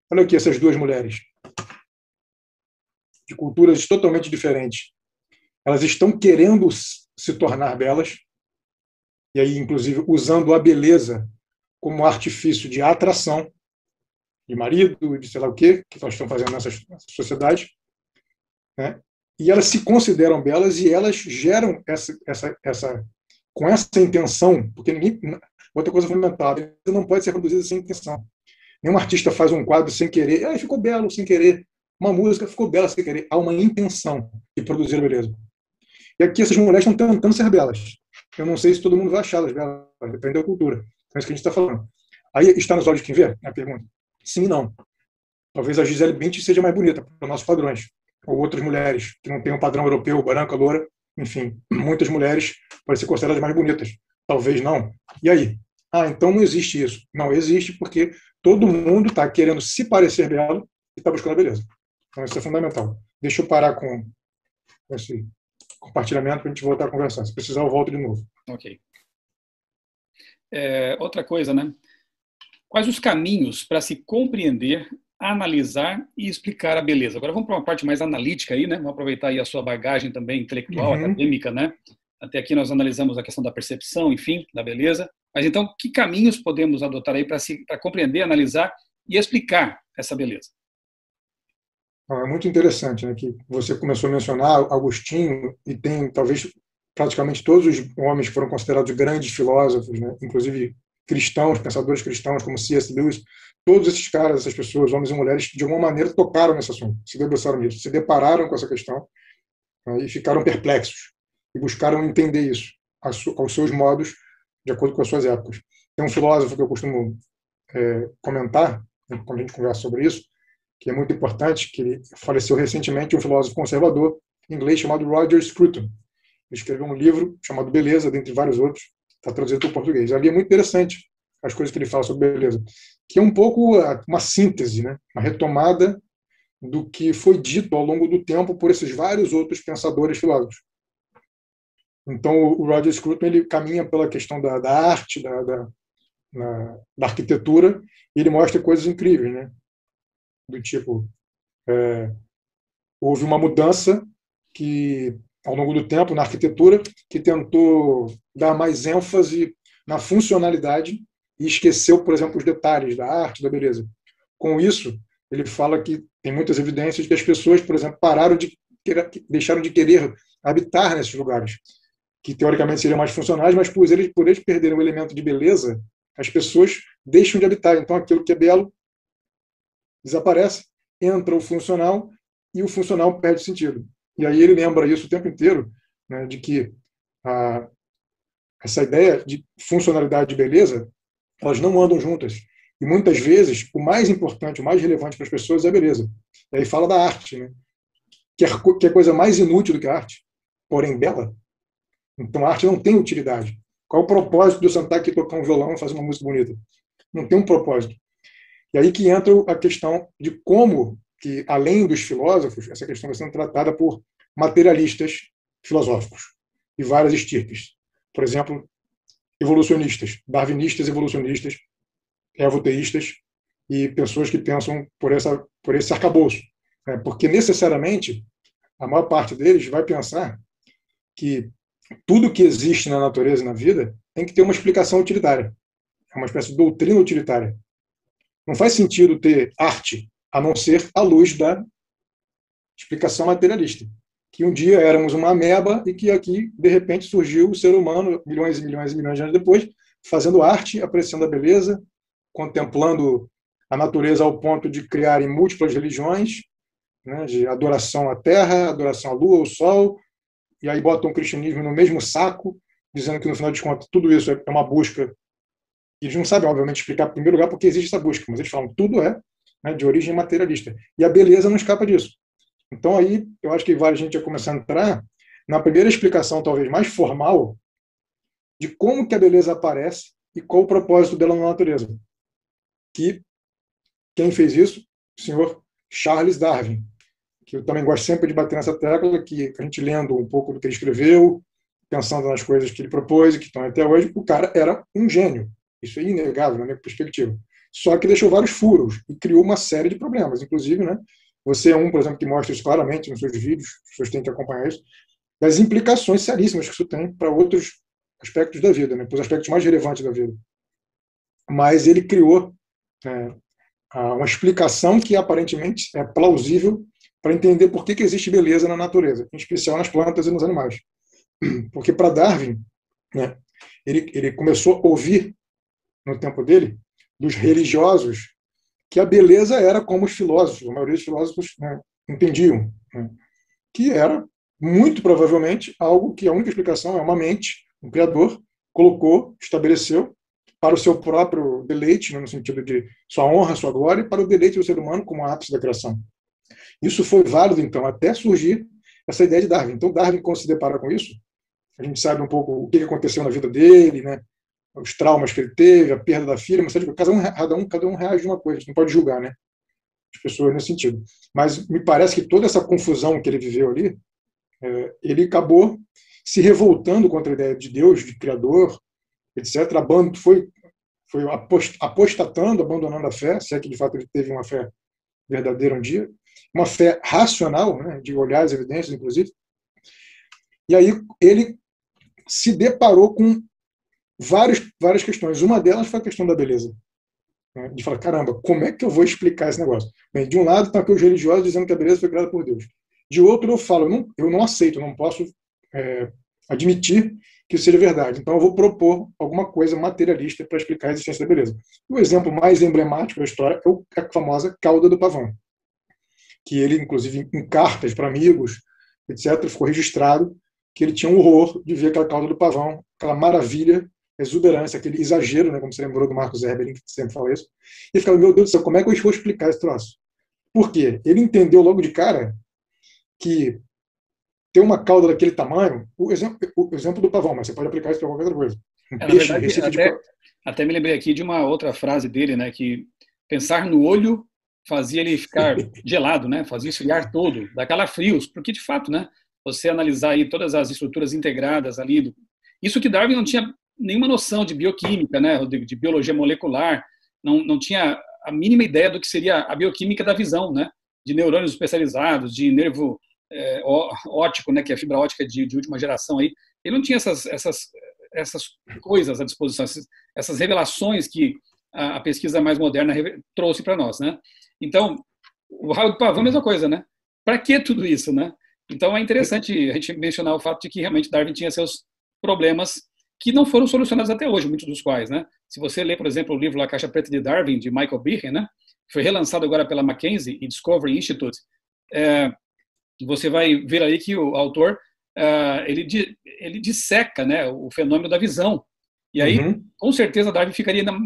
Olha aqui essas duas mulheres, de culturas totalmente diferentes. Elas estão querendo se tornar belas, e aí, inclusive, usando a beleza como artifício de atração, de marido, de sei lá o quê, que elas estão fazendo nessa sociedade, né? E elas se consideram belas e elas geram com essa intenção, porque ninguém, outra coisa fundamental, não pode ser produzida sem intenção. Nenhum artista faz um quadro sem querer, ficou belo sem querer, uma música ficou bela sem querer, há uma intenção de produzir a beleza. E aqui essas mulheres estão tentando ser belas. Eu não sei se todo mundo vai achá-las belas, depende da cultura. É isso que a gente está falando. Aí está nos olhos de quem vê? A pergunta. Sim e não. Talvez a Gisele Bündchen seja mais bonita para os nossos padrões. Ou outras mulheres que não têm um padrão europeu, branca, loura. Enfim, muitas mulheres podem ser consideradas mais bonitas. Talvez não. E aí? Então não existe isso. Não existe porque todo mundo está querendo se parecer belo e está buscando a beleza. Então isso é fundamental. Deixa eu parar com esse compartilhamento para a gente voltar a conversar. Se precisar, eu volto de novo. Ok. Outra coisa, né? Quais os caminhos para se compreender, analisar e explicar a beleza? Agora vamos para uma parte mais analítica aí, né? Vamos aproveitar aí a sua bagagem também intelectual, acadêmica, né? Até aqui nós analisamos a questão da percepção, enfim, da beleza. Mas então, que caminhos podemos adotar aí para compreender, analisar e explicar essa beleza? É muito interessante, né, que você começou a mencionar Agostinho, e tem talvez praticamente todos os homens que foram considerados grandes filósofos, né, inclusive cristãos, pensadores cristãos como C.S. Lewis, todos esses caras, essas pessoas, homens e mulheres, de alguma maneira tocaram nesse assunto, se debruçaram nisso, se depararam com essa questão, né, e ficaram perplexos, e buscaram entender isso aos seus modos, de acordo com as suas épocas. Tem um filósofo que eu costumo comentar, né, quando a gente conversa sobre isso, que é muito importante, que ele faleceu recentemente, um filósofo conservador inglês chamado Roger Scruton. Ele escreveu um livro chamado Beleza, dentre vários outros, está traduzido para o português. Ali é muito interessante as coisas que ele fala sobre beleza, que é um pouco uma síntese, né? Uma retomada do que foi dito ao longo do tempo por esses vários outros pensadores filósofos. Então, o Roger Scruton ele caminha pela questão da arte, da arquitetura, e ele mostra coisas incríveis, né? Do tipo, houve uma mudança que, ao longo do tempo, na arquitetura, que tentou dar mais ênfase na funcionalidade e esqueceu, por exemplo, os detalhes da arte, da beleza. Com isso, ele fala que tem muitas evidências que as pessoas, por exemplo, deixaram de querer habitar nesses lugares, que teoricamente seriam mais funcionais, mas por eles perderem o elemento de beleza, as pessoas deixam de habitar. Então, aquilo que é belo desaparece, entra o funcional e o funcional perde sentido. E aí ele lembra isso o tempo inteiro, né, de que essa ideia de funcionalidade e beleza, elas não andam juntas. E muitas vezes o mais importante, o mais relevante para as pessoas é a beleza. E aí fala da arte, né? Que é coisa mais inútil do que a arte, porém bela. Então a arte não tem utilidade. Qual é o propósito de eu sentar aqui e tocar um violão e fazer uma música bonita? Não tem um propósito. E aí que entra a questão de como que, além dos filósofos, essa questão está sendo tratada por materialistas filosóficos e várias estirpes. Por exemplo, evolucionistas, darwinistas evolucionistas, evoteístas e pessoas que pensam por esse arcabouço. Porque, necessariamente, a maior parte deles vai pensar que tudo que existe na natureza e na vida tem que ter uma explicação utilitária. É uma espécie de doutrina utilitária. Não faz sentido ter arte a não ser à luz da explicação materialista. Que um dia éramos uma ameba e que aqui, de repente, surgiu o ser humano, milhões e milhões e milhões de anos depois, fazendo arte, apreciando a beleza, contemplando a natureza ao ponto de criarem múltiplas religiões, né, de adoração à terra, adoração à lua, ao sol, e aí botam o cristianismo no mesmo saco, dizendo que, no final de contas, tudo isso é uma busca. Eles não sabem, obviamente, explicar, em primeiro lugar, porque existe essa busca, mas eles falam que tudo é, né, de origem materialista. E a beleza não escapa disso. Então, aí, eu acho que vale a gente já começar a entrar na primeira explicação, talvez mais formal, de como que a beleza aparece e qual o propósito dela na natureza. Que quem fez isso? O senhor Charles Darwin, que eu também gosto sempre de bater nessa tecla, que a gente lendo um pouco do que ele escreveu, pensando nas coisas que ele propôs e que estão até hoje, o cara era um gênio. Isso é inegável na minha perspectiva. Só que deixou vários furos e criou uma série de problemas. Inclusive, né, você é um, por exemplo, que mostra isso claramente nos seus vídeos, as pessoas têm que acompanhar isso, das implicações seríssimas que isso tem para outros aspectos da vida, né, para os aspectos mais relevantes da vida. Mas ele criou uma explicação que aparentemente é plausível para entender por que existe beleza na natureza, em especial nas plantas e nos animais. Porque para Darwin, né, ele começou a ouvir, no tempo dele, dos religiosos, que a beleza era como os filósofos, a maioria dos filósofos, né, entendiam, né, que era, muito provavelmente, algo que a única explicação é uma mente, um criador, colocou, estabeleceu, para o seu próprio deleite, né, no sentido de sua honra, sua glória, e para o deleite do ser humano como ápice da criação. Isso foi válido, então, até surgir essa ideia de Darwin. Então, Darwin, quando se depara com isso, a gente sabe um pouco o que aconteceu na vida dele, né, os traumas que ele teve, a perda da filha, mas cada um reage de uma coisa, a gente não pode julgar, né, as pessoas nesse sentido. Mas me parece que toda essa confusão que ele viveu ali, ele acabou se revoltando contra a ideia de Deus, de Criador, etc. Foi apostatando, abandonando a fé, se é que de fato ele teve uma fé verdadeira um dia, uma fé racional, né, de olhar as evidências, inclusive. E aí ele se deparou com várias questões. Uma delas foi a questão da beleza. Né, de falar, caramba, como é que eu vou explicar esse negócio? Bem, de um lado estão aqui os religiosos dizendo que a beleza foi criada por Deus. De outro eu falo, eu não aceito, não posso admitir que isso seja verdade. Então eu vou propor alguma coisa materialista para explicar a existência da beleza. O exemplo mais emblemático da história é a famosa cauda do pavão, que ele, inclusive, em cartas para amigos, etc., ficou registrado que ele tinha um horror de ver aquela cauda do pavão, aquela maravilha, exuberância, aquele exagero, né, como você lembrou do Marcos Eberlin, que sempre fala isso. E ficava, meu Deus do céu, como é que eu vou explicar esse troço? Por quê? Ele entendeu logo de cara que ter uma cauda daquele tamanho, o exemplo do pavão, mas você pode aplicar isso para qualquer outra coisa. Na verdade, até me lembrei aqui de uma outra frase dele, né, que pensar no olho fazia ele ficar gelado, né, fazia esfriar todo, dá calafrios, porque de fato, né, você analisar aí todas as estruturas integradas ali, isso que Darwin não tinha nenhuma noção de bioquímica, né, de biologia molecular, não tinha a mínima ideia do que seria a bioquímica da visão, né, de neurônios especializados, de nervo óptico, né, que é a fibra óptica de última geração aí. Ele não tinha essas coisas à disposição, essas revelações que a pesquisa mais moderna trouxe para nós, né? Então, o raio do pavão é a mesma coisa, né? Para que tudo isso, né? Então é interessante a gente mencionar o fato de que realmente Darwin tinha seus problemas que não foram solucionados até hoje, muitos dos quais, né? Se você ler, por exemplo, o livro La Caixa Preta de Darwin, de Michael Behe, né? Foi relançado agora pela Mackenzie e Discovery Institute, você vai ver aí que o autor ele disseca, né, o fenômeno da visão. E aí, com certeza, Darwin ficaria ainda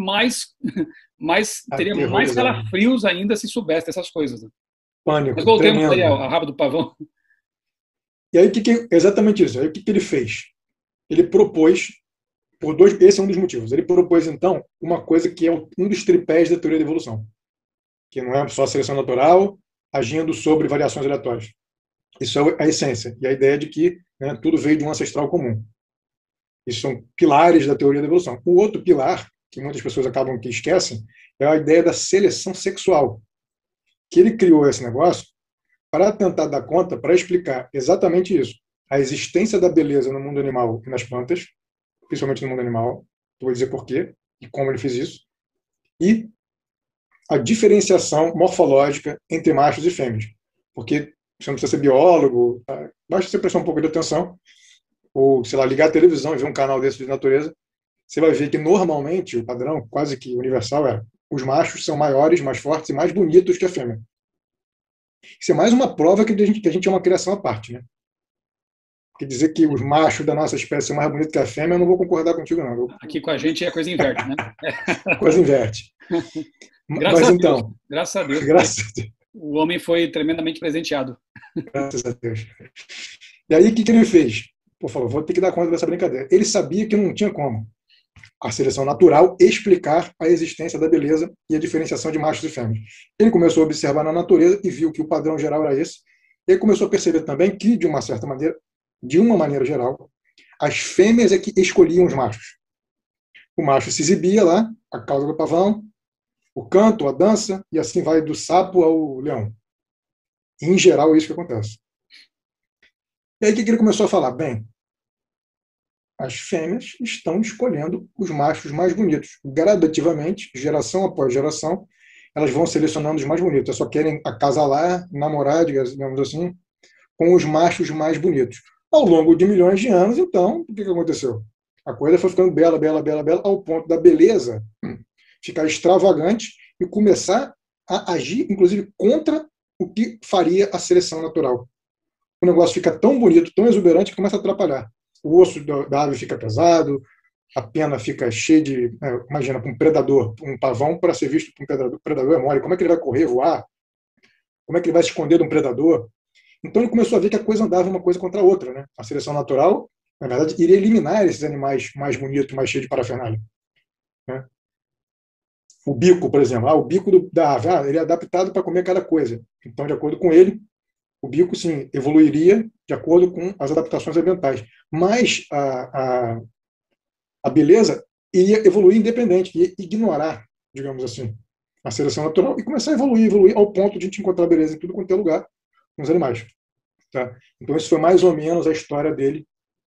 teria mais calafrios ainda se soubesse dessas coisas. Né? Pânico, mas voltemos tremendo. aí ao rabo do pavão. E aí, exatamente isso. Aí, o que ele fez? Ele propôs, esse é um dos motivos, ele propôs, então, uma coisa que é um dos tripés da teoria da evolução, que não é só a seleção natural agindo sobre variações aleatórias. Isso é a essência, e a ideia de que, né, tudo veio de um ancestral comum. Isso são pilares da teoria da evolução. O outro pilar, que muitas pessoas acabam que esquecem, é a ideia da seleção sexual. Que ele criou esse negócio para tentar dar conta, para explicar exatamente isso. A existência da beleza no mundo animal e nas plantas, principalmente no mundo animal, eu vou dizer por quê e como ele fez isso, e a diferenciação morfológica entre machos e fêmeas. Porque você não precisa ser biólogo, tá? Basta você prestar um pouco de atenção, ou, sei lá, ligar a televisão e ver um canal desse de natureza, você vai ver que normalmente o padrão, quase que universal, é os machos são maiores, mais fortes e mais bonitos que a fêmea. Isso é mais uma prova que a gente é uma criação à parte, né? Porque dizer que os machos da nossa espécie são mais bonitos que a fêmea, eu não vou concordar contigo, não. Aqui com a gente a coisa inverte, né? A coisa inverte. Graças a Deus. Graças a Deus. Graças a Deus. O homem foi tremendamente presenteado. Graças a Deus. E aí, o que ele fez? Pô, falou, vou ter que dar conta dessa brincadeira. Ele sabia que não tinha como a seleção natural explicar a existência da beleza e a diferenciação de machos e fêmeas. Ele começou a observar na natureza e viu que o padrão geral era esse. Ele começou a perceber também que, de uma certa maneira, de uma maneira geral, as fêmeas é que escolhiam os machos. O macho se exibia lá, a cauda do pavão, o canto, a dança, e assim vai do sapo ao leão. Em geral, é isso que acontece. E aí, o que ele começou a falar? Bem, as fêmeas estão escolhendo os machos mais bonitos. Gradativamente, geração após geração, elas vão selecionando os mais bonitos. Elas só querem acasalar, namorar, digamos assim, com os machos mais bonitos. Ao longo de milhões de anos, então, o que aconteceu? A coisa foi ficando bela, bela, bela, bela, ao ponto da beleza ficar extravagante e começar a agir, inclusive, contra o que faria a seleção natural. O negócio fica tão bonito, tão exuberante, que começa a atrapalhar. O osso da ave fica pesado, a pena fica cheia de... imagina, para um predador, um pavão, para ser visto por um predador, o predador é mole. Como é que ele vai correr, voar? Como é que ele vai se esconder de um predador? Então ele começou a ver que a coisa andava uma coisa contra a outra. Né? A seleção natural, na verdade, iria eliminar esses animais mais bonitos, mais cheios de parafernália. Né? O bico, por exemplo. O bico da ave, ele é adaptado para comer cada coisa. Então, de acordo com ele, o bico, sim, evoluiria de acordo com as adaptações ambientais. Mas a beleza iria evoluir independente, ia ignorar, digamos assim, a seleção natural e começar a evoluir, evoluir ao ponto de a gente encontrar beleza em tudo quanto é lugar nos animais. Tá? Então, isso foi mais ou menos a história dele.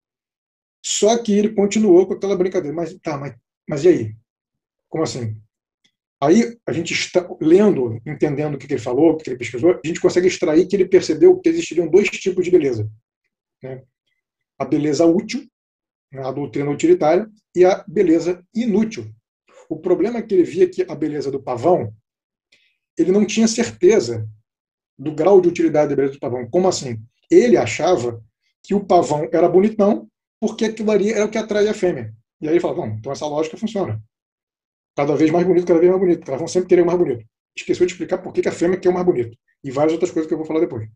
Só que ele continuou com aquela brincadeira. Mas e aí? Como assim? Aí, a gente está lendo, entendendo o que ele falou, o que ele pesquisou, a gente consegue extrair que ele percebeu que existiriam dois tipos de beleza. Né? A beleza útil, a doutrina utilitária, e a beleza inútil. O problema é que ele via que a beleza do pavão, ele não tinha certeza do grau de utilidade da beleza do pavão. Como assim? Ele achava que o pavão era bonitão porque aquilo ali era o que atraía a fêmea. E aí ele fala, então essa lógica funciona. Cada vez mais bonito, cada vez mais bonito. Elas vão sempre querer o mais bonito. Esqueceu de explicar por que a fêmea quer o mais bonito. E várias outras coisas que eu vou falar depois.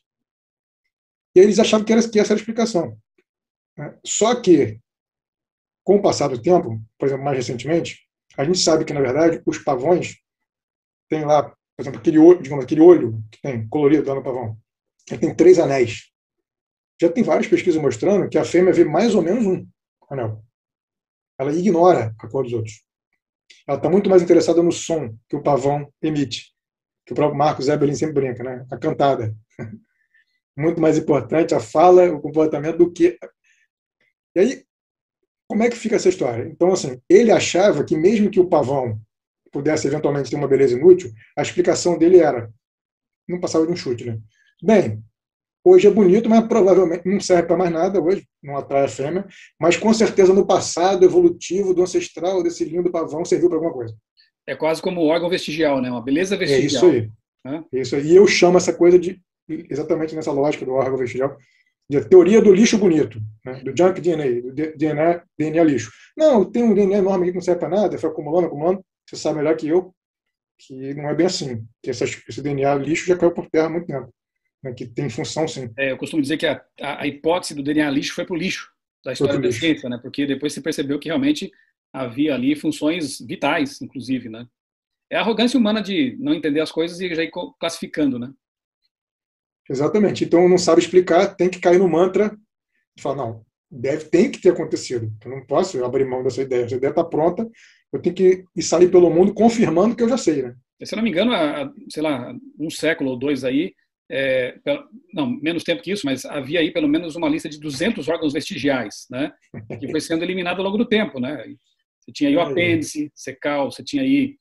E aí eles achavam que essa era a explicação. Só que, com o passar do tempo, por exemplo, mais recentemente, a gente sabe que, na verdade, os pavões têm lá, por exemplo, aquele olho que tem colorido lá no pavão. Ele tem 3 anéis. Já tem várias pesquisas mostrando que a fêmea vê mais ou menos um anel. Ela ignora a cor dos outros. Ela está muito mais interessada no som que o pavão emite, que o próprio Marcos Eberlin sempre brinca, né? A cantada. Muito mais importante a fala, o comportamento do que... E aí, como é que fica essa história? Então, assim, ele achava que mesmo que o pavão pudesse eventualmente ter uma beleza inútil, a explicação dele era, não passava de um chute, né? Bem, hoje é bonito, mas provavelmente não serve para mais nada hoje, não atrai a fêmea, mas com certeza no passado evolutivo do ancestral desse lindo pavão serviu para alguma coisa. É quase como órgão vestigial, né? Uma beleza É isso vestigial. aí. É isso aí. E eu chamo essa coisa de, exatamente nessa lógica do órgão vestigial, de teoria do lixo bonito, né? Do junk DNA, do DNA lixo. Não, tem um DNA enorme aqui que não serve para nada, foi acumulando, acumulando. Você sabe melhor que eu que não é bem assim. Que esse DNA lixo já caiu por terra há muito tempo. Né? Que tem função, sim. Eu costumo dizer que a hipótese do DNA lixo foi para o lixo da história da ciência, né? Porque depois se percebeu que realmente havia ali funções vitais, inclusive, né? É a arrogância humana de não entender as coisas e já ir classificando, né? Exatamente. Então, não sabe explicar, tem que cair no mantra e falar, não, tem que ter acontecido. Eu não posso abrir mão dessa ideia. Essa ideia está pronta, eu tenho que ir sair pelo mundo confirmando que eu já sei, né? Se eu não me engano, sei lá, um século ou dois aí, não, menos tempo que isso, mas havia aí pelo menos uma lista de 200 órgãos vestigiais, né? Que foi sendo eliminado ao longo do tempo, né? Você tinha aí o apêndice, secal, você tinha aí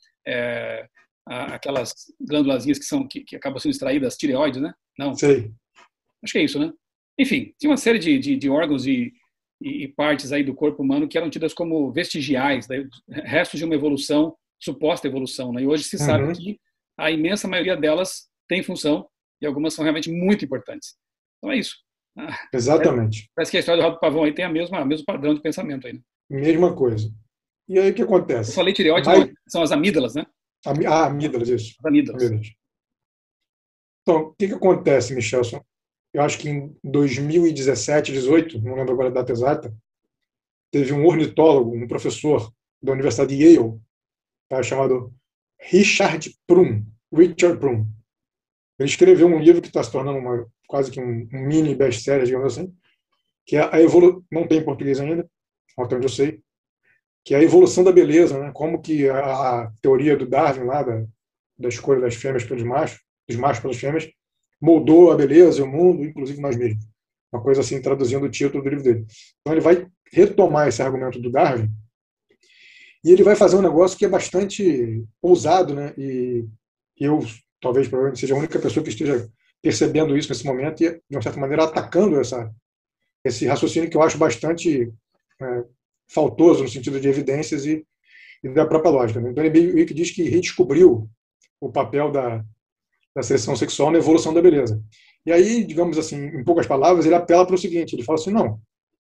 aquelas glândulazinhas que acabam sendo extraídas, tireoides, né? Não. Sei. Acho que é isso, né? Enfim, tinha uma série de órgãos e partes aí do corpo humano que eram tidas como vestigiais, restos de uma evolução, suposta evolução, né? E hoje se sabe que a imensa maioria delas tem função e algumas são realmente muito importantes. Então é isso. Exatamente. Parece que a história do rabo do pavão aí tem o mesmo padrão de pensamento aí, né? Mesma coisa. E aí o que acontece? Eu falei tireoide, são as amígdalas, né? Amígdalas, isso. As amígdalas. Então, o que acontece, Michelson? Eu acho que em 2017, 18, não lembro agora a data exata, teve um ornitólogo, um professor da Universidade de Yale, chamado Richard Prum. Ele escreveu um livro que está se tornando quase que um mini best-seller, digamos assim, que é não tem em português ainda, até onde eu sei, que é a evolução da beleza, né? Como que a teoria do Darwin lá da escolha das fêmeas pelos machos, dos machos pelas fêmeas, moldou a beleza e o mundo, inclusive nós mesmos. Uma coisa assim, traduzindo o título do livro dele. Então ele vai retomar esse argumento do Darwin e ele vai fazer um negócio que é bastante ousado, né? E eu, talvez, provavelmente, seja a única pessoa que esteja percebendo isso nesse momento e, de uma certa maneira, atacando esse raciocínio que eu acho bastante faltoso no sentido de evidências e da própria lógica. Né? Então, ele meio que diz que redescobriu o papel da seleção sexual na evolução da beleza. E aí, digamos assim, em poucas palavras, ele apela para o seguinte, ele fala assim, não,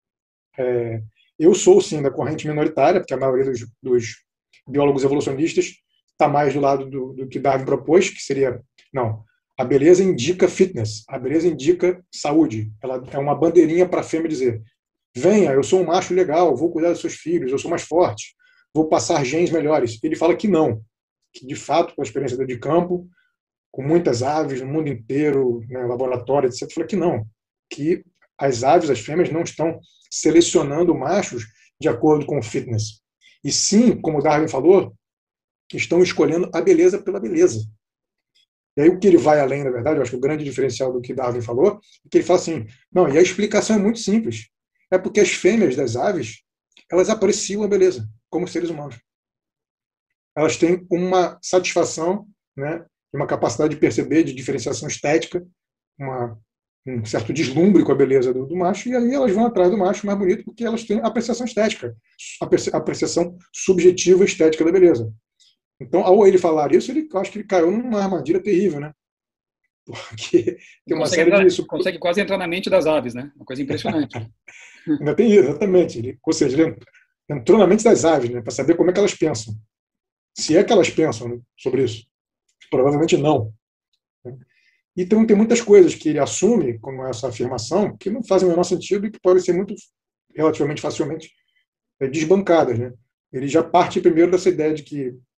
eu sou, sim, da corrente minoritária, porque a maioria dos biólogos evolucionistas está mais do lado do que Darwin propôs, que seria, não, a beleza indica fitness, a beleza indica saúde. Ela é uma bandeirinha para a fêmea dizer, venha, eu sou um macho legal, vou cuidar dos seus filhos, eu sou mais forte, vou passar genes melhores. Ele fala que não, que de fato, com a experiência de campo, com muitas aves no mundo inteiro, né, laboratório, etc., fala que não, que as aves, as fêmeas, não estão selecionando machos de acordo com o fitness. E sim, como Darwin falou, estão escolhendo a beleza pela beleza. E aí o que ele vai além, na verdade, eu acho que o grande diferencial do que Darwin falou, é que ele fala assim, não, e a explicação é muito simples. É porque as fêmeas das aves, elas apreciam a beleza, como seres humanos. Elas têm uma satisfação, né, uma capacidade de perceber, de diferenciação estética, um certo deslumbre com a beleza do macho, e aí elas vão atrás do macho mais bonito porque elas têm apreciação estética, apreciação subjetiva estética da beleza. Então, ao ele falar isso, eu acho que ele caiu numa armadilha terrível, né? Porque tem uma série de... Consegue quase entrar na mente das aves, né? Uma coisa impressionante. Ainda tem isso, exatamente. Ou seja, ele entrou na mente das aves, né, para saber como é que elas pensam. Se é que elas pensam, né, sobre isso. Provavelmente não. Então, tem muitas coisas que ele assume, como essa afirmação, que não fazem o menor sentido e que podem ser relativamente facilmente desbancadas. Né? Ele já parte primeiro dessa ideia de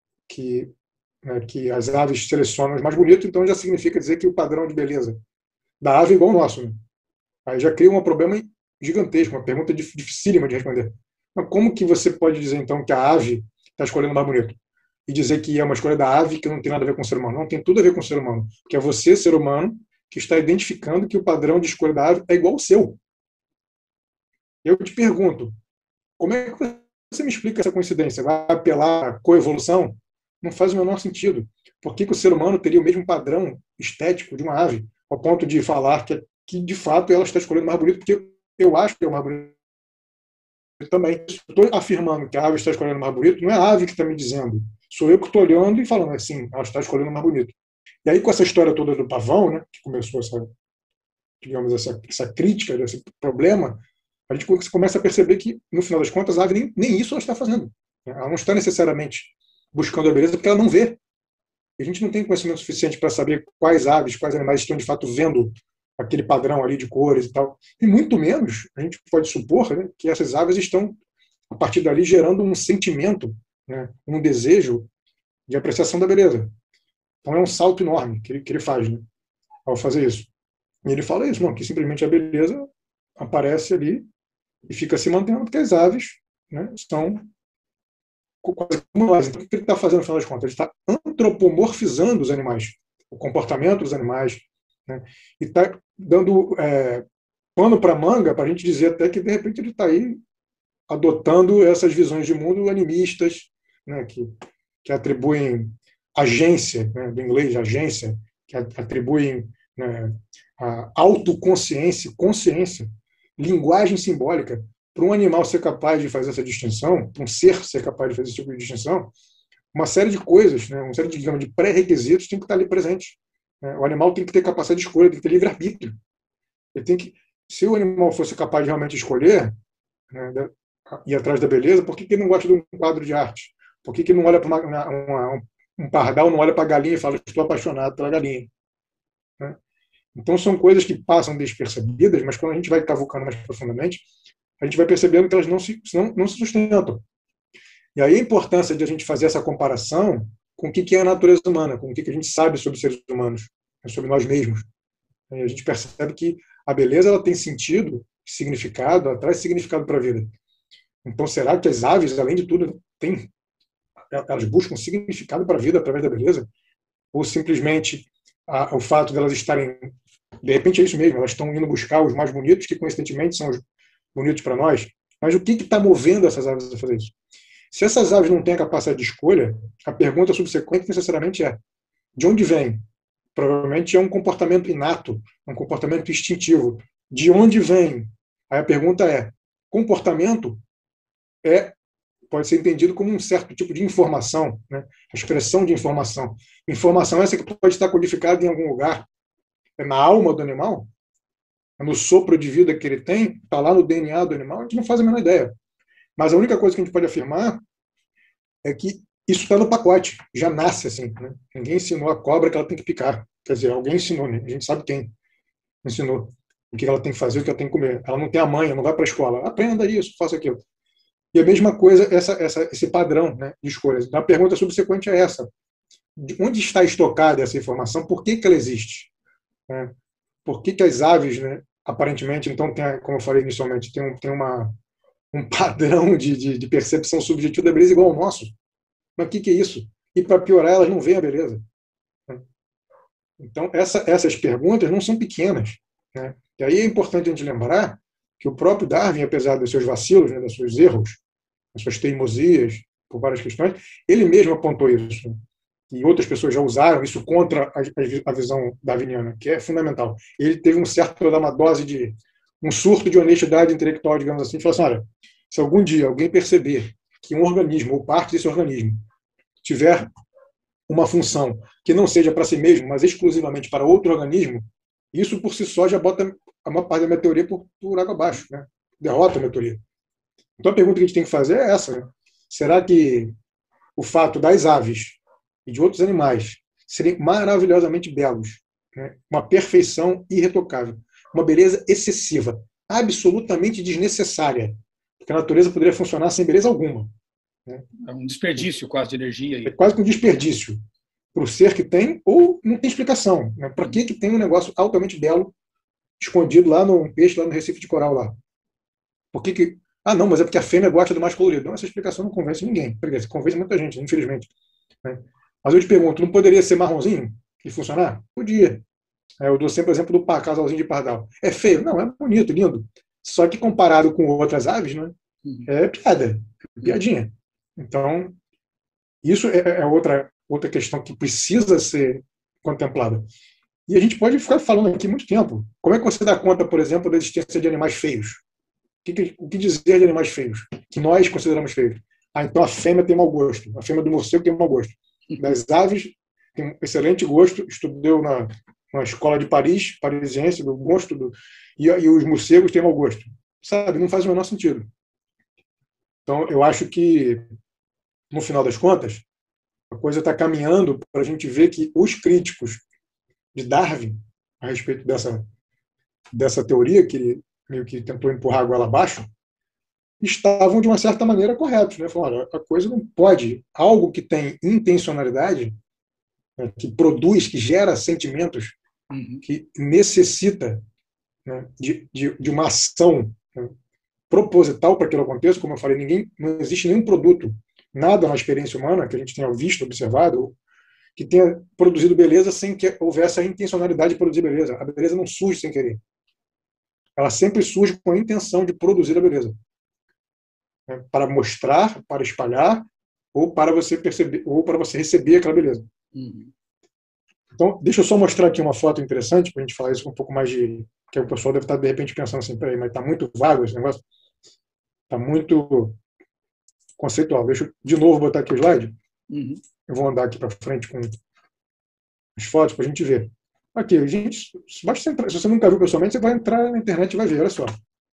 que as aves selecionam os mais bonitos, então já significa dizer que o padrão de beleza da ave é igual ao nosso. Né? Aí já cria um problema gigantesco, uma pergunta dificílima de responder. Mas como que você pode dizer, então, que a ave está escolhendo o mais bonito? E dizer que é uma escolha da ave que não tem nada a ver com o ser humano. Não, tem tudo a ver com o ser humano. Porque é você, ser humano, que está identificando que o padrão de escolha da ave é igual ao seu. Eu te pergunto, como é que você me explica essa coincidência? Vai apelar à coevolução? Não faz o menor sentido. Por que o ser humano teria o mesmo padrão estético de uma ave, ao ponto de falar que de fato ela está escolhendo mais bonito, porque eu acho que é o mais bonito também. Estou afirmando que a ave está escolhendo mais bonito, não é a ave que está me dizendo. Sou eu que estou olhando e falando assim, ela está escolhendo mais bonito. E aí, com essa história toda do pavão, né, que começou essa crítica desse problema, a gente começa a perceber que, no final das contas, a ave nem isso ela está fazendo. Ela não está necessariamente buscando a beleza porque ela não vê. A gente não tem conhecimento suficiente para saber quais aves, quais animais estão, de fato, vendo aquele padrão ali de cores e tal. E muito menos a gente pode supor, né, que essas aves estão, a partir dali, gerando um sentimento, né, um desejo de apreciação da beleza. Então é um salto enorme que ele faz, né, ao fazer isso. E ele fala isso, não, que simplesmente a beleza aparece ali e fica se mantendo, porque as aves, né, estão quase como nós. Então, o que ele está fazendo, no final das contas? Ele está antropomorfizando os animais, o comportamento dos animais, né, e está dando pano para manga para a gente dizer até que, de repente, ele está aí adotando essas visões de mundo animistas, né, que atribuem agência, né, do inglês agência, que atribuem, né, a autoconsciência, consciência, linguagem simbólica. Para um animal ser capaz de fazer essa distinção, para um ser ser capaz de fazer esse tipo de distinção, uma série de coisas, né, uma série de, digamos, de pré-requisitos tem que estar ali presente. Né? O animal tem que ter capacidade de escolha, tem que ter livre-arbítrio. Se o animal fosse capaz de realmente escolher, né, ir atrás da beleza, por que ele não gosta de um quadro de arte? Por que ele não olha para um pardal, não olha para a galinha e fala, estou apaixonado pela galinha? Né? Então, são coisas que passam despercebidas, mas quando a gente vai cavucando mais profundamente, a gente vai percebendo que elas não se sustentam. E aí a importância de a gente fazer essa comparação com o que é a natureza humana, com o que a gente sabe sobre os seres humanos, sobre nós mesmos. E a gente percebe que a beleza ela tem sentido, significado, ela traz significado para a vida. Então, será que as aves, além de tudo, elas buscam significado para a vida através da beleza? Ou simplesmente o fato de elas estarem, de repente é isso mesmo, elas estão indo buscar os mais bonitos, que coincidentemente são os bonitos para nós, mas o que está movendo essas aves a fazer isso? Se essas aves não têm a capacidade de escolha, a pergunta subsequente necessariamente é: de onde vem? Provavelmente é um comportamento inato, um comportamento instintivo. De onde vem? Aí a pergunta é: comportamento pode ser entendido como um certo tipo de informação, né? A expressão de informação. Informação essa que pode estar codificada em algum lugar. É na alma do animal? É no sopro de vida que ele tem? Está lá no DNA do animal? A gente não faz a menor ideia. Mas a única coisa que a gente pode afirmar é que isso está no pacote, já nasce assim. Né? Ninguém ensinou a cobra que ela tem que picar. Quer dizer, alguém ensinou, né? A gente sabe quem ensinou o que ela tem que fazer, o que ela tem que comer. Ela não tem a mãe, não vai para a escola. Aprenda isso, faça aquilo. E a mesma coisa, esse padrão, né, de escolhas. Então, a pergunta subsequente é essa: de onde está estocada essa informação? Por que ela existe? Né? Por que as aves, né, aparentemente, então, como eu falei inicialmente, tem um padrão de percepção subjetiva da beleza igual ao nosso? Mas o que é isso? E, para piorar, elas não veem a beleza. Né? Então, essas perguntas não são pequenas. Né? E aí é importante a gente lembrar que o próprio Darwin, apesar dos seus vacilos, né, dos seus erros, das suas teimosias, por várias questões, ele mesmo apontou isso. Né? E outras pessoas já usaram isso contra a visão darwiniana, que é fundamental. Ele teve uma dose de um surto de honestidade intelectual, digamos assim, e falou assim: olha, se algum dia alguém perceber que um organismo ou parte desse organismo tiver uma função que não seja para si mesmo, mas exclusivamente para outro organismo, isso por si só já bota a maior parte da minha teoria por água abaixo, né? Derrota a minha teoria. Então a pergunta que a gente tem que fazer é essa: né? Será que o fato das aves e de outros animais serem maravilhosamente belos, né? Uma perfeição irretocável, uma beleza excessiva, absolutamente desnecessária, porque a natureza poderia funcionar sem beleza alguma. Né? É um desperdício quase de energia. É quase que um desperdício para o ser que tem, ou não tem explicação. Né? Para que tem um negócio altamente belo escondido lá num peixe, lá no Recife de Coral? Lá? Por que Ah, não, mas é porque a fêmea gosta do mais colorido. Não, essa explicação não convence ninguém. Convence muita gente, infelizmente. Né? Mas eu te pergunto, não poderia ser marronzinho e funcionar? Podia. Eu dou sempre o exemplo do casalzinho de pardal. É feio? Não, é bonito, lindo. Só que comparado com outras aves, né, é piada, é piadinha. Então, isso é outra questão que precisa ser contemplada. E a gente pode ficar falando aqui muito tempo. Como é que você dá conta, por exemplo, da existência de animais feios? O que dizer de animais feios? Que nós consideramos feios. Então a fêmea tem mau gosto. A fêmea do morcego tem mau gosto. Das aves tem um excelente gosto. Estudou na escola de Paris, parisiense, do gosto e os morcegos têm mau gosto. Sabe? Não faz o menor sentido. Então eu acho que, no final das contas, a coisa está caminhando para a gente ver que os críticos de Darwin, a respeito dessa teoria que ele meio que tentou empurrar a goela abaixo, estavam, de uma certa maneira, corretos. Né? Falaram: olha, a coisa não pode, algo que tem intencionalidade, né, que produz, que gera sentimentos, que necessita, né, de uma ação, né, proposital para que aquilo aconteça. Como eu falei, não existe nenhum produto, nada na experiência humana que a gente tenha visto, observado, que tenha produzido beleza sem que houvesse a intencionalidade de produzir beleza. A beleza não surge sem querer. Ela sempre surge com a intenção de produzir a beleza, né? Para mostrar, para espalhar, ou para você perceber, ou para você receber aquela beleza. Então, deixa eu só mostrar aqui uma foto interessante para a gente falar isso com um pouco mais de... que o pessoal deve estar, de repente, pensando assim: peraí, mas está muito vago esse negócio? Está muito conceitual. Deixa eu, de novo, botar aqui o slide. Eu vou andar aqui para frente com as fotos para a gente ver. Aqui, gente, basta entrar, se você nunca viu pessoalmente, você vai entrar na internet e vai ver, olha só. O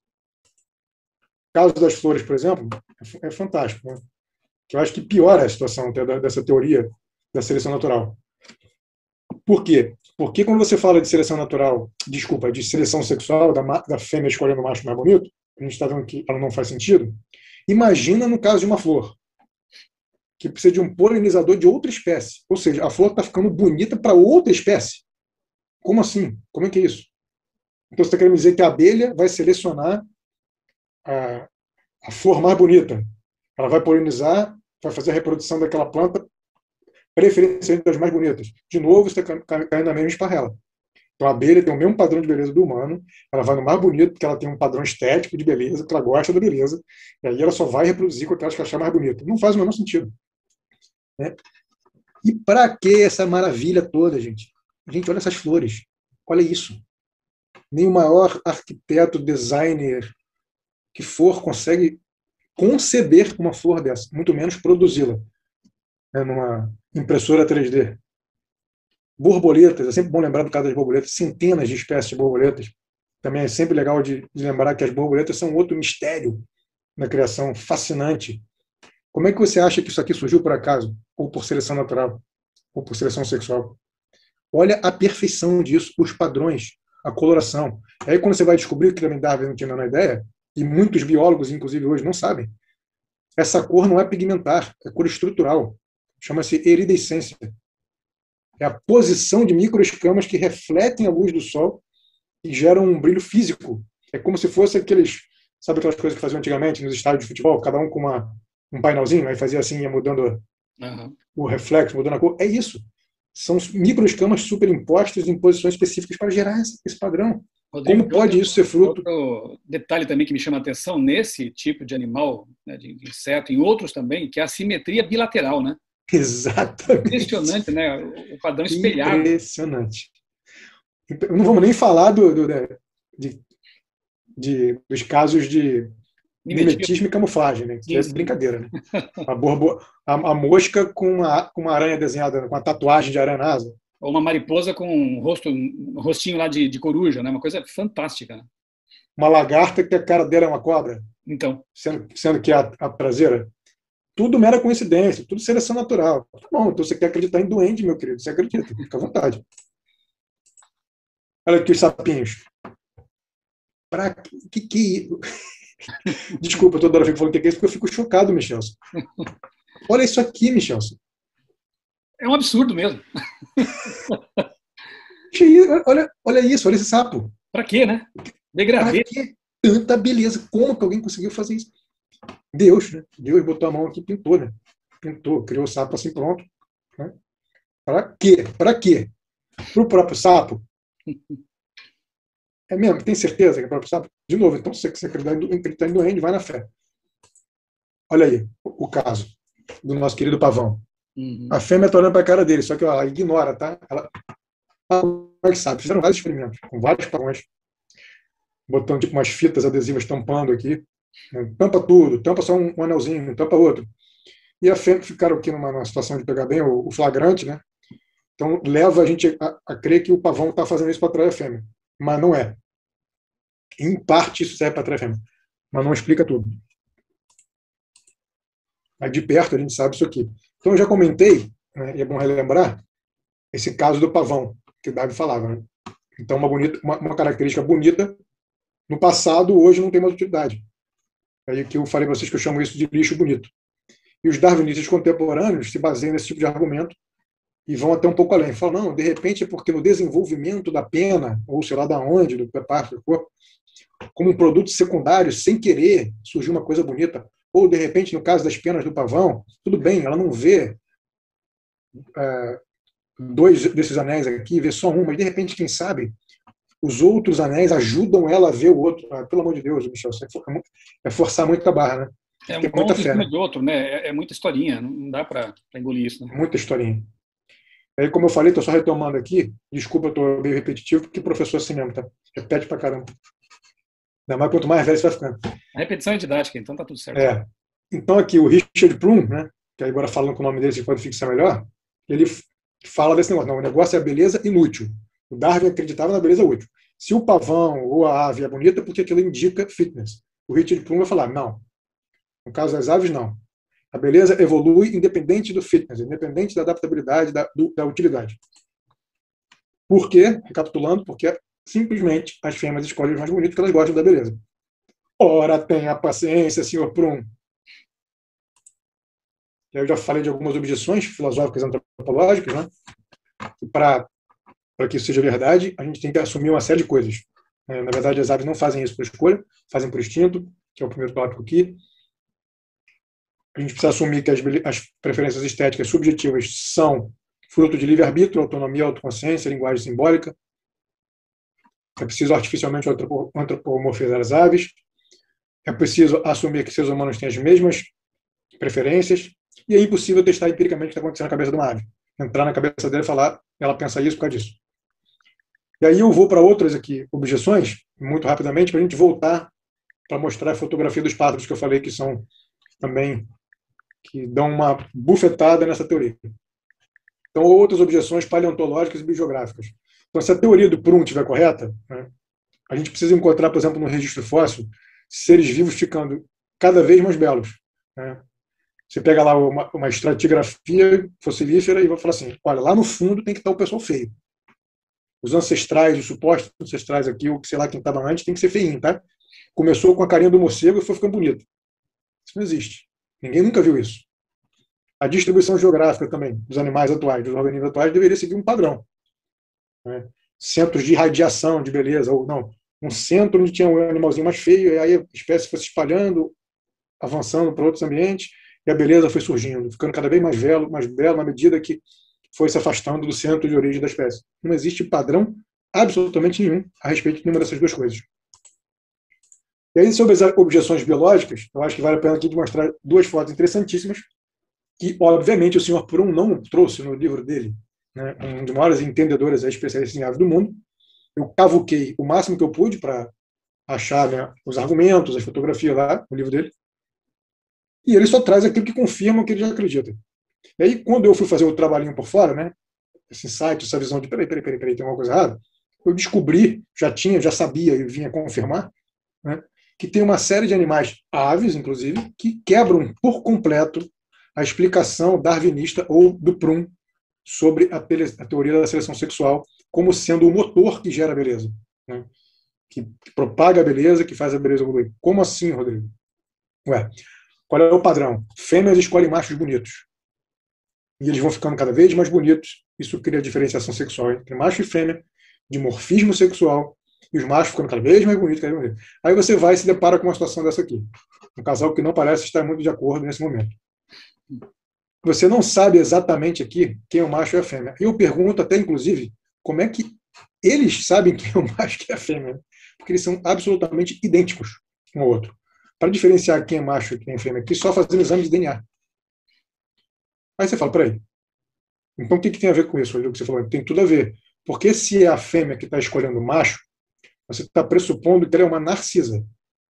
caso das flores, por exemplo, é fantástico. Né? Que eu acho que piora a situação dessa teoria da seleção natural. Por quê? Porque quando você fala de seleção natural, de seleção sexual, da fêmea escolhendo o macho mais bonito, a gente está vendo que ela não faz sentido. Imagina no caso de uma flor, que precisa de um polinizador de outra espécie. Ou seja, a flor está ficando bonita para outra espécie. Como assim? Como é que é isso? Então você está querendo dizer que a abelha vai selecionar a flor mais bonita. Ela vai polinizar, vai fazer a reprodução daquela planta, preferencialmente das mais bonitas. De novo, você está caindo na mesma esparrela. Então, a abelha tem o mesmo padrão de beleza do humano, ela vai no mais bonito, porque ela tem um padrão estético de beleza, porque ela gosta da beleza, e aí ela só vai reproduzir com aquelas que ela achar mais bonita. Não faz o menor sentido. Né? E para que essa maravilha toda, gente? Gente, olha essas flores. Olha isso. Nem o maior arquiteto, designer que for consegue conceber uma flor dessa, muito menos produzi-la, né, numa impressora 3D. Borboletas, é sempre bom lembrar do caso das borboletas, centenas de espécies de borboletas. Também é sempre legal de lembrar que as borboletas são outro mistério na criação, fascinante. Como é que você acha que isso aqui surgiu por acaso? Ou por seleção natural? Ou por seleção sexual? Olha a perfeição disso, os padrões, a coloração. Aí quando você vai descobrir que também Darwin não tinha a menor ideia, e muitos biólogos, inclusive hoje, não sabem, essa cor não é pigmentar, é cor estrutural. Chama-se iridescência. É a posição de microescamas que refletem a luz do sol e geram um brilho físico. É como se fosse aqueles, sabe aquelas coisas que faziam antigamente nos estádios de futebol, cada um com um painelzinho, aí fazia assim, ia mudando o reflexo, mudando a cor. É isso. São microescamas superimpostas em posições específicas para gerar esse padrão. Rodrigo, como pode isso ser fruto? Outro detalhe também que me chama a atenção nesse tipo de animal, né, de inseto, em outros também, que é a simetria bilateral, né? Exatamente. Impressionante, né? O padrão espelhado. Impressionante. Não vamos nem falar dos casos de mimetismo e camuflagem, né? Isso é brincadeira, né? A mosca com uma aranha desenhada, com uma tatuagem de aranha na asa. Ou uma mariposa com um rostinho lá de coruja, né? Uma coisa fantástica. Né? Uma lagarta que a cara dela é uma cobra. Então. Sendo que a traseira. Tudo mera coincidência, tudo seleção natural. Tá bom, então você quer acreditar em duende, meu querido, você acredita, fica à vontade. Olha aqui os sapinhos. Para que... Desculpa, toda hora eu fico falando que é isso, porque eu fico chocado, Michelson. Olha isso aqui, Michelson. É um absurdo mesmo. Olha isso, olha esse sapo. Para quê, né? Degradê. Para que tanta beleza? Como que alguém conseguiu fazer isso? Deus, né? Deus botou a mão aqui e pintou, né? Pintou, criou o sapo assim, pronto. Né? Para quê? Para quê? Para o próprio sapo? É mesmo? Tem certeza que é o próprio sapo? De novo, então, se você acreditar em duende, vai na fé. Olha aí o caso do nosso querido pavão. Uhum. A fêmea está olhando para a cara dele, só que ela ignora, tá? Como é que sabe? Fizeram vários experimentos com vários pavões, botando tipo umas fitas adesivas tampando aqui. Né? Tampa tudo, tampa só um anelzinho, tampa outro. E a fêmea ficaram aqui numa situação de pegar bem o flagrante, né? Então leva a gente a crer que o pavão está fazendo isso para atrair a fêmea. Mas não é. Em parte isso serve para atrair a fêmea, mas não explica tudo. Aí de perto a gente sabe isso aqui. Então eu já comentei, né, e é bom relembrar, esse caso do pavão, que o Davi falava. Né? Então uma característica bonita, no passado, hoje não tem mais utilidade. Aí que eu falei para vocês que eu chamo isso de lixo bonito. E os darwinistas contemporâneos se baseiam nesse tipo de argumento e vão até um pouco além. Falam, não, de repente é porque no desenvolvimento da pena, ou sei lá da onde, do parte do corpo, como um produto secundário, sem querer, surgiu uma coisa bonita. Ou, de repente, no caso das penas do pavão, tudo bem, ela não vê dois desses anéis aqui, vê só um, mas, de repente, quem sabe, os outros anéis ajudam ela a ver o outro. Pelo amor de Deus, Michel, é forçar muito a barra, né? É um ponto em cima de outro, né? É muita historinha, não dá para engolir isso. Né? Muita historinha. Aí, como eu falei, estou só retomando aqui, desculpa, eu estou meio repetitivo, porque professor é assim mesmo, tá? Repete pra caramba. Ainda mais quanto mais velho você vai ficando. A repetição é didática, então tá tudo certo. Então aqui o Richard Plum, né, que agora falando com o nome dele, você pode fixar melhor, ele fala desse negócio. Não, o negócio é a beleza inútil. O Darwin acreditava na beleza útil. Se o pavão ou a ave é bonita, é porque aquilo indica fitness. O Richard Plum vai falar, não. No caso das aves, não. A beleza evolui independente do fitness, independente da adaptabilidade, da utilidade. Por quê? Recapitulando, porque simplesmente as fêmeas escolhem os mais bonitos porque elas gostam da beleza. Ora, tenha paciência, senhor Prum. Eu já falei de algumas objeções filosóficas antropológicas, né? E para que isso seja verdade, a gente tem que assumir uma série de coisas. Na verdade, as aves não fazem isso por escolha, fazem por instinto, que é o primeiro tópico aqui. a gente precisa assumir que as preferências estéticas subjetivas são fruto de livre-arbítrio, autonomia, autoconsciência, linguagem simbólica. É preciso artificialmente antropomorfizar as aves. É preciso assumir que seres humanos têm as mesmas preferências. E é impossível testar empiricamente o que está acontecendo na cabeça de uma ave. Entrar na cabeça dele e falar, ela pensa isso por causa disso. E aí eu vou para outras aqui objeções, muito rapidamente, para a gente voltar para mostrar a fotografia dos pássaros que eu falei que são também, que dão uma bufetada nessa teoria. Então, outras objeções paleontológicas e biogeográficas. Então, se a teoria do Prum estiver correta, né, a gente precisa encontrar, por exemplo, no registro fóssil, seres vivos ficando cada vez mais belos. Né? Você pega lá uma estratigrafia fossilífera e vai falar assim, olha, lá no fundo tem que estar o pessoal feio. Os ancestrais, os supostos ancestrais aqui, ou sei lá quem estava antes, tem que ser feinho, tá? Começou com a carinha do morcego e foi ficando bonito. Isso não existe. Ninguém nunca viu isso. A distribuição geográfica também dos animais atuais, dos organismos atuais, deveria seguir um padrão. Né? Centros de irradiação de beleza, ou não, um centro onde tinha um animalzinho mais feio, e aí a espécie foi se espalhando, avançando para outros ambientes, e a beleza foi surgindo, ficando cada vez mais belo na medida que foi se afastando do centro de origem da espécie. Não existe padrão absolutamente nenhum a respeito de nenhuma dessas duas coisas. E aí, sobre as objeções biológicas, eu acho que vale a pena aqui mostrar duas fotos interessantíssimas, que, obviamente, o senhor Prum não trouxe no livro dele, né, um dos maiores entendedores e especialistas em aves do mundo. Eu cavuquei o máximo que eu pude para achar, né, os argumentos, as fotografias lá no livro dele, e ele só traz aquilo que confirma o que ele já acredita. E aí, quando eu fui fazer o trabalhinho por fora, né, esse insight, essa visão de peraí, tem alguma coisa errada, eu descobri, já sabia e vinha confirmar, né, que tem uma série de animais, aves inclusive, que quebram por completo a explicação darwinista ou do Prum sobre a teoria da seleção sexual como sendo o motor que gera a beleza, né, que propaga a beleza, que faz a beleza evoluir. Como assim, Rodrigo? Ué, qual é o padrão? Fêmeas escolhem machos bonitos. E eles vão ficando cada vez mais bonitos. Isso cria diferenciação sexual entre macho e fêmea, de morfismo sexual, e os machos ficando cada vez mais bonitos, cada vez mais bonitos. Aí você vai e se depara com uma situação dessa aqui. Um casal que não parece estar muito de acordo nesse momento. Você não sabe exatamente aqui quem é o macho e a fêmea. Eu pergunto até, inclusive, como é que eles sabem quem é o macho e quem é a fêmea. Porque eles são absolutamente idênticos um ao outro. Para diferenciar quem é macho e quem é fêmea aqui, só fazendo exame de DNA. Aí você fala, peraí, então o que tem a ver com isso? O que você falou, tem tudo a ver. Porque se é a fêmea que está escolhendo o macho, você está pressupondo que ela é uma narcisa.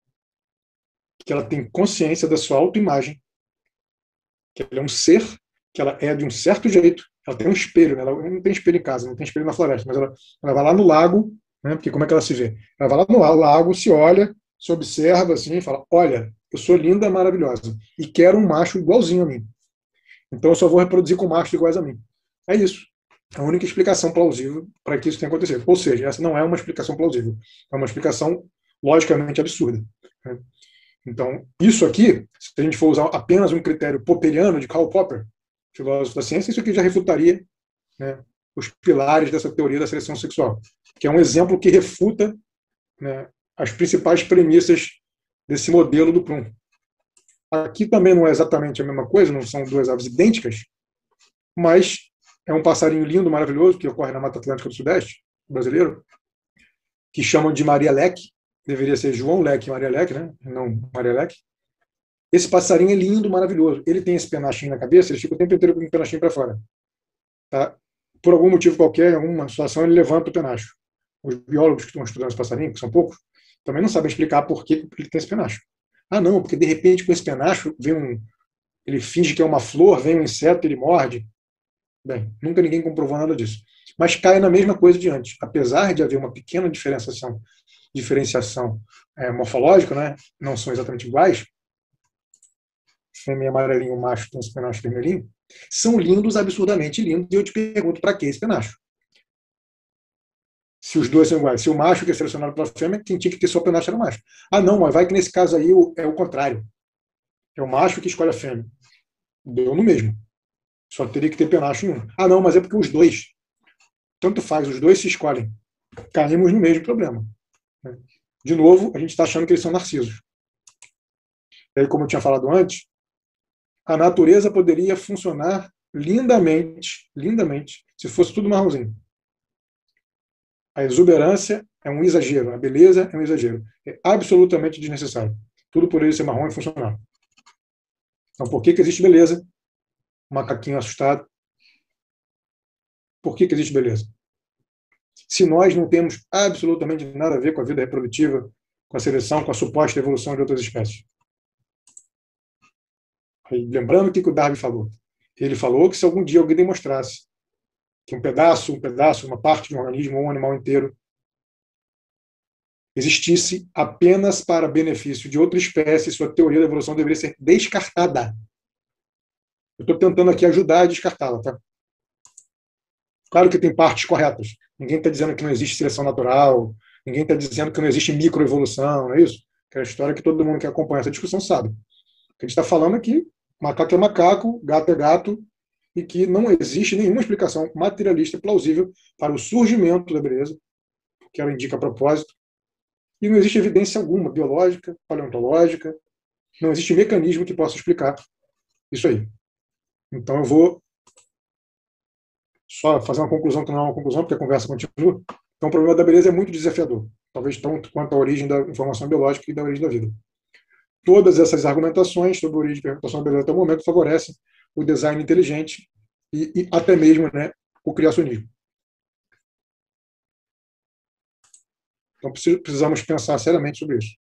Que ela tem consciência da sua autoimagem. Que ela é um ser, que ela é de um certo jeito. Ela tem um espelho, né? Ela não tem espelho em casa, não tem espelho na floresta, mas ela vai lá no lago, né? Porque como é que ela se vê? Ela vai lá no lago, se olha, se observa assim e fala, olha, eu sou linda, maravilhosa, e quero um macho igualzinho a mim. Então eu só vou reproduzir com machos iguais a mim. É isso. A única explicação plausível para que isso tenha acontecido. Ou seja, essa não é uma explicação plausível. É uma explicação logicamente absurda. Né? Então, isso aqui, se a gente for usar apenas um critério popperiano de Karl Popper, filósofo da ciência, isso aqui já refutaria, né, os pilares dessa teoria da seleção sexual, que é um exemplo que refuta, né, as principais premissas desse modelo do Prum. Aqui também não é exatamente a mesma coisa, não são duas aves idênticas, mas é um passarinho lindo, maravilhoso, que ocorre na Mata Atlântica do Sudeste, brasileiro, que chamam de Maria Leque, deveria ser João Leque e Maria Leque, né? Não Maria Leque. Esse passarinho é lindo, maravilhoso. Ele tem esse penachinho na cabeça, ele fica o tempo inteiro com o penachinho para fora. Tá? Por algum motivo qualquer, em alguma situação, ele levanta o penacho. Os biólogos que estão estudando esse passarinho, que são poucos, também não sabem explicar por que ele tem esse penacho. Ah, não, porque de repente com esse penacho ele finge que é uma flor, vem um inseto, ele morde. Bem, nunca ninguém comprovou nada disso. Mas cai na mesma coisa de antes. Apesar de haver uma pequena diferenciação morfológica, né? Não são exatamente iguais, fêmea amarelinho, o macho tem esse penacho vermelhinho, são lindos, absurdamente lindos, e eu te pergunto, para que esse penacho? Se os dois são iguais. Se o macho que é selecionado pela fêmea, quem tinha que ter só o penacho era o macho. Ah, não, mas vai que nesse caso aí é o contrário. É o macho que escolhe a fêmea. Deu no mesmo. Só teria que ter penacho em um. Ah, não, mas é porque os dois, tanto faz, os dois se escolhem. Caímos no mesmo problema. De novo, a gente está achando que eles são narcisos. E aí, como eu tinha falado antes, a natureza poderia funcionar lindamente, lindamente, se fosse tudo marronzinho. A exuberância é um exagero, a beleza é um exagero. É absolutamente desnecessário. Tudo por ele ser marrom e funcionar. Então, por que existe beleza? Macaquinho assustado. Por que existe beleza? Se nós não temos absolutamente nada a ver com a vida reprodutiva, com a seleção, com a suposta evolução de outras espécies. Aí, lembrando o que o Darwin falou. Ele falou que se algum dia alguém demonstrasse que um pedaço, uma parte de um organismo ou um animal inteiro existisse apenas para benefício de outra espécie, sua teoria da evolução deveria ser descartada. Eu estou tentando aqui ajudar a descartá-la, tá? Claro que tem partes corretas. Ninguém está dizendo que não existe seleção natural, ninguém está dizendo que não existe microevolução, não é isso? Que é a história que todo mundo que acompanha essa discussão sabe. O que a gente está falando é que macaco é macaco, gato é gato, e que não existe nenhuma explicação materialista plausível para o surgimento da beleza, que ela indica a propósito, e não existe evidência alguma, biológica, paleontológica, não existe mecanismo que possa explicar isso aí. Então eu vou só fazer uma conclusão que não é uma conclusão, porque a conversa continua. Então o problema da beleza é muito desafiador, talvez tanto quanto a origem da informação biológica e da origem da vida. Todas essas argumentações sobre a origem da informação da beleza até o momento favorecem o design inteligente e até mesmo, né, o criacionismo. Então precisamos pensar seriamente sobre isso.